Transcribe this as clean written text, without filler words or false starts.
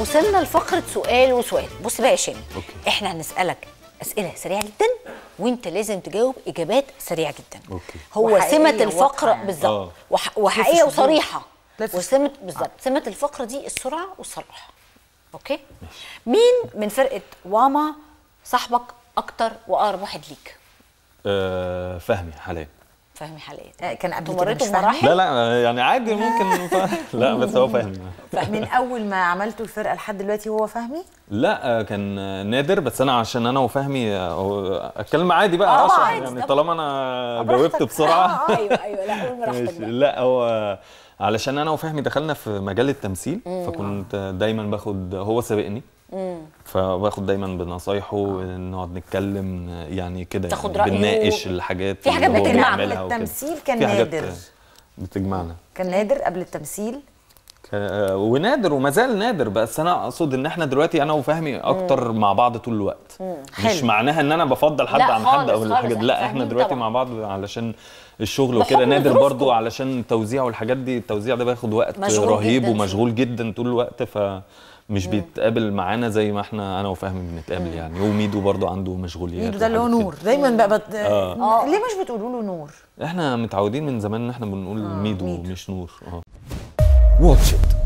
وصلنا لفقره سؤال وسؤال. بص بقى يا شامي، احنا هنسالك اسئله سريعه جدا وانت لازم تجاوب اجابات سريعه جدا. هو سمه الفقره بالظبط وحقيقيه وصريحه. وسمه بالظبط سمه الفقره دي السرعه والصراحه. اوكي ماشي. مين من فرقه واما صاحبك اكتر واقرب واحد ليك؟ فهمي حاليا. فهمي حاليا. كان قبل كده مش مراحل؟ لا يعني عادي ممكن لا بس هو فهمي. من اول ما عملتوا الفرقه لحد دلوقتي هو فهمي؟ لا كان نادر، بس انا عشان انا وفهمي اتكلم عادي بقى عشان يعني طالما انا جاوبت بسرعه. ايوه لا قول براحتك. لا هو علشان انا وفهمي دخلنا في مجال التمثيل، فكنت دايما باخد، هو سابقني فباخد دايما بنصايحه، نقعد نتكلم يعني كده، تاخد يعني بنناقش الحاجات في حاجات بتجمعنا. التمثيل كان نادر، بتجمعنا. كان نادر قبل التمثيل ونادر وما زال نادر، بس انا اقصد ان احنا دلوقتي انا وفهمي اكتر مع بعض طول الوقت. مش معناها ان انا بفضل حد عن حد او الحاجات، لا احنا دلوقتي طبعا مع بعض علشان الشغل وكده. نادر برضو علشان التوزيع والحاجات دي، التوزيع ده بياخد وقت رهيب ومشغول جدا طول الوقت، فمش بيتقابل معانا زي ما احنا انا وفهمي بنتقابل يعني. وميدو برضو عنده مشغوليات. ميدو ده اللي هو نور دايما بقى ليه مش بتقولوا له نور؟ احنا متعودين من زمان ان احنا بنقول ميدو مش نور. واتش إت.